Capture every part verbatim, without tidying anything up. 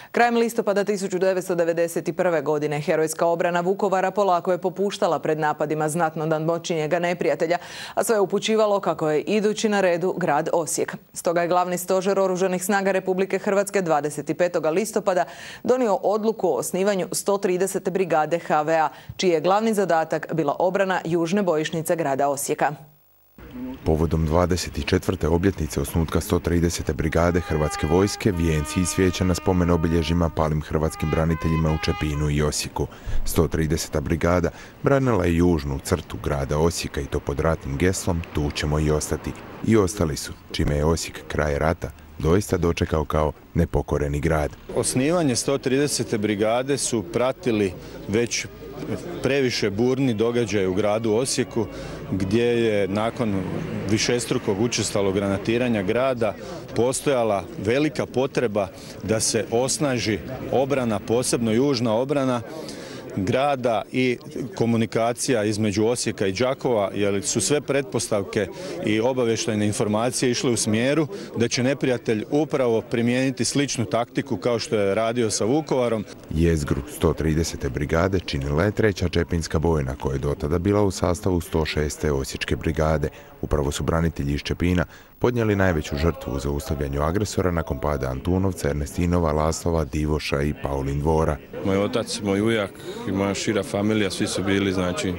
Krajem listopada tisuću devetsto devedeset prve. godine herojska obrana Vukovara polako je popuštala pred napadima znatno nadmoćnijega neprijatelja, a sve je upućivalo kako je idući na redu grad Osijek. Stoga je glavni stožer Oružanih snaga Republike Hrvatske dvadeset petog listopada donio odluku o osnivanju sto tridesete brigade H V A, čiji je glavni zadatak bila obrana južne bojišnice grada Osijeka. Povodom dvadeset četvrte obljetnice osnutka sto tridesete brigade Hrvatske vojske, vijenci i svijeća na spomen obilježjima palim hrvatskim braniteljima u Čepinu i Osijeku. sto trideseta brigada branila je južnu crtu grada Osijeka i to pod ratnim geslom "Tu ćemo i ostati". I ostali su, čime je Osijek kraj rata doista dočekao kao nepokoreni grad. Osnivanje sto tridesete brigade su pratili već previše burni događaj u gradu Osijeku, gdje je nakon višestrukog učestalog granatiranja grada postojala velika potreba da se osnaži obrana, posebno južna obrana grada i komunikacija između Osijeka i Đakova, jer su sve pretpostavke i obavještajne informacije išle u smjeru da će neprijatelj upravo primijeniti sličnu taktiku kao što je radio sa Vukovarom. Jezgru sto tridesete brigade činila je treća Čepinska bojna, koja je dotada bila u sastavu sto šeste Osječke brigade. Upravo su branitelji iz Čepina podnijeli najveću žrtvu u zaustavljanju agresora nakon pada Antunovca, Ernestinova, Laslova, Divoša i Paulin dvora. Moj otac, moj ujak i moja šira familija, svi su bili znači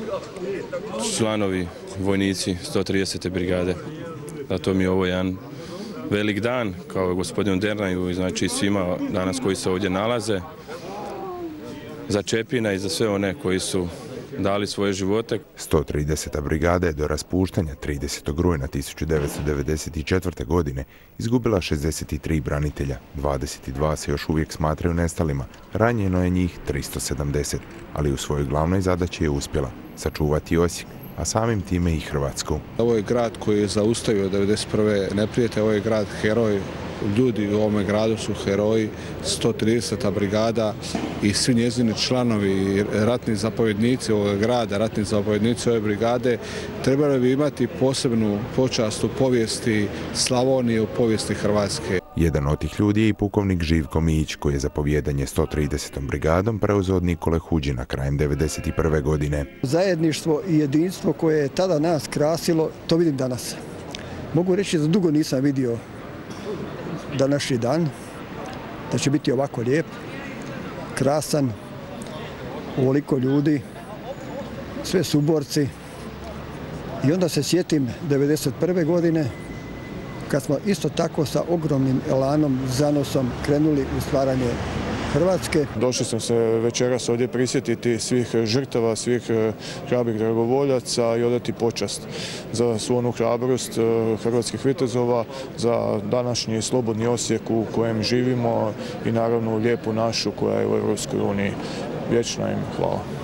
članovi, vojnici sto tridesete brigade. Zato mi je ovo jedan velik dan, kao gospodinu Dernaju i znači svima danas koji se ovdje nalaze, za Čepina i za sve one koji su dali svoje živote. sto trideseta brigada je do raspuštanja tridesetog rujna tisuću devetsto devedeset četvrte. godine izgubila šezdeset tri branitelja, dvadeset dva se još uvijek smatraju nestalima, ranjeno je njih tristo sedamdeset, ali u svojoj glavnoj zadaći je uspjela sačuvati Osijek, a samim time i Hrvatsku. Ovo je grad koji je zaustavio devedeset prve neprijatelje, ovo je grad heroj. Ljudi u ovome gradu su heroji, sto trideseta brigada i svi njezini članovi, ratni zapovjednici ovog grada, ratni zapovjednici ove brigade trebali bi imati posebnu počast u povijesti Slavonije, u povijesti Hrvatske. Jedan od tih ljudi je i pukovnik Živko Mijić, koji je zapovjedanje sto tridesetom brigadom preuzeo od Nikole Huđina krajem devedeset prve. godine. Zajedništvo i jedinstvo koje je tada nas krasilo, to vidim danas. Mogu reći da dugo nisam vidio današnji dan, da će biti ovako lijep, krasan, ovoliko ljudi, sve suborci. I onda se sjetim devedeset prve. godine, kad smo isto tako sa ogromnim elanom, zanosom krenuli u stvaranje Hrvatske. Došli sam se večeras ovdje prisjetiti svih žrtava, svih hrabrih dragovoljaca i odati počast za svu onu hrabrost hrvatskih vitezova, za današnji slobodni Osijek u kojem živimo i naravno lijepu našu koja je u Europskoj uniji. Vječno im hvala.